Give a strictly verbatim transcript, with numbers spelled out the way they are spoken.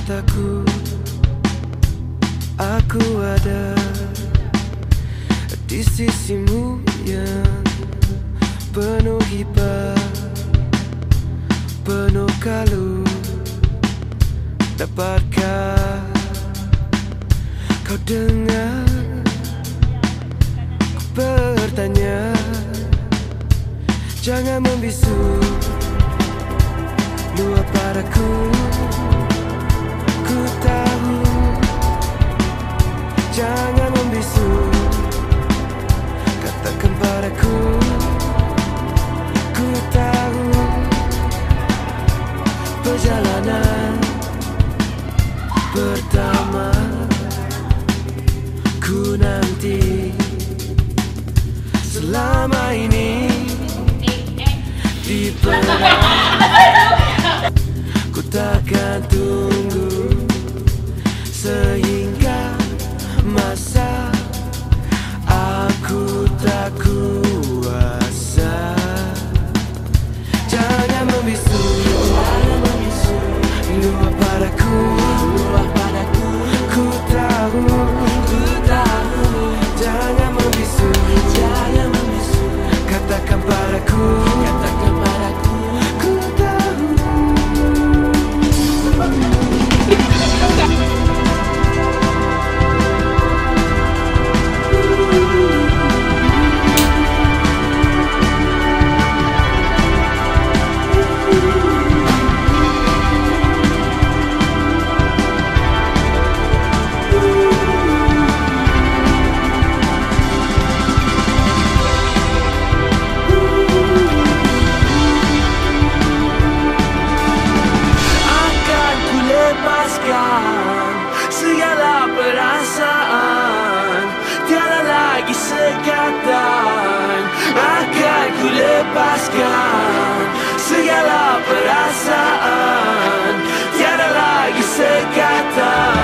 mataku, aku ada di sisimu yang penuh hibah, penuh kalung. Dapatkah kau dengar ku bertanya? Jangan membisu, luap padaku. Ku tahu, jangan membisu, katakan padaku. Ku tahu, perjalanan pertama ku nanti. Selama ini di belakang ku takkan tunggu sehingga masa aku tak kuasa. Jangan membisu, luap padaku. Ku tahu, ku tahu, jangan membisu, jangan membisu, katakan padaku, katakan padaku. Ku tahu. Segala perasaan, tiada lagi sekatan. Akan ku lepaskan segala perasaan, tiada lagi sekatan.